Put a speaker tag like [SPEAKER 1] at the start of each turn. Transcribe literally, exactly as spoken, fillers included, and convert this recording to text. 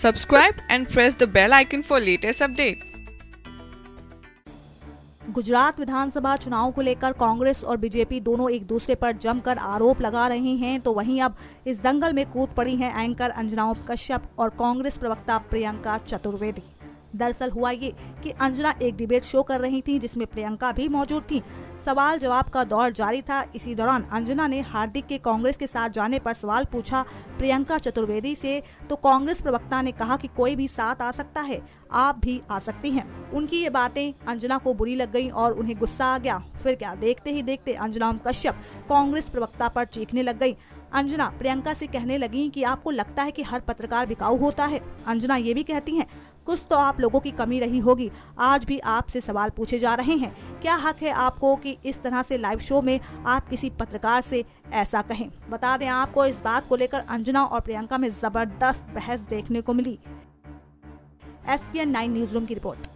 [SPEAKER 1] Subscribe and press the bell icon for latest update.
[SPEAKER 2] Gujarat विधानसभा चुनाव को लेकर कांग्रेस और बीजेपी दोनों एक दूसरे पर जमकर आरोप लगा रहे हैं, तो वहीं अब इस दंगल में कूद पड़ी हैं एंकर अंजना कश्यप और कांग्रेस प्रवक्ता प्रियंका चतुर्वेदी। दरअसल हुआ ये कि अंजना एक डिबेट शो कर रही थी जिसमें प्रियंका भी मौजूद थी। सवाल जवाब का दौर जारी था। इसी दौरान अंजना ने हार्दिक के कांग्रेस के साथ जाने पर सवाल पूछा प्रियंका चतुर्वेदी से, तो कांग्रेस प्रवक्ता ने कहा कि कोई भी साथ आ सकता है, आप भी आ सकती हैं। उनकी ये बातें अंजना को बुरी लग गई और उन्हें गुस्सा आ गया। फिर क्या, देखते ही देखते अंजना कश्यप कांग्रेस प्रवक्ता पर चीखने लग गई। अंजना प्रियंका से कहने लगी कि आपको लगता है कि हर पत्रकार बिकाऊ होता है। अंजना ये भी कहती हैं, कुछ तो आप लोगों की कमी रही होगी, आज भी आपसे सवाल पूछे जा रहे हैं, क्या हक है आपको कि इस तरह से लाइव शो में आप किसी पत्रकार से ऐसा कहें। बता दें आपको, इस बात को लेकर अंजना और प्रियंका में जबरदस्त बहस देखने को मिली। S P N nine newsroom की रिपोर्ट।